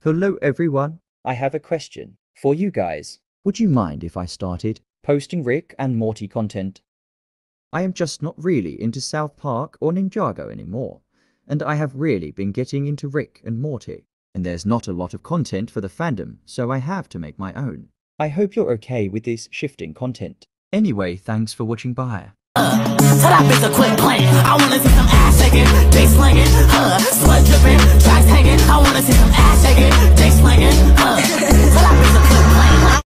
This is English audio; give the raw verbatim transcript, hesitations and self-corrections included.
Hello everyone. I have a question for you guys. Would you mind if I started Posting Rick and Morty content? I am just not really into South Park or Ninjago anymore, and I have really been getting into Rick and Morty, and there's not a lot of content for the fandom, so I have to make my own. I hope you're okay with this shifting content. Anyway, thanks for watching. Bye. Uh, tell that bitch to quit playing. I wanna see some ass shaking, dick slinging, uh, sweat dripping, tracks hanging. I wanna see some ass shaking, dick slinging, uh.